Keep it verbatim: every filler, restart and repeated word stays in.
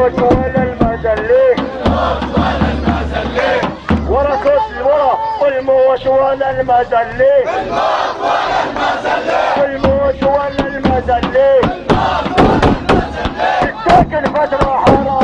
ولا المزلي ورا كتل ورا والموت ولا المزلي والموت ولا المزلي تاكل فترة حرام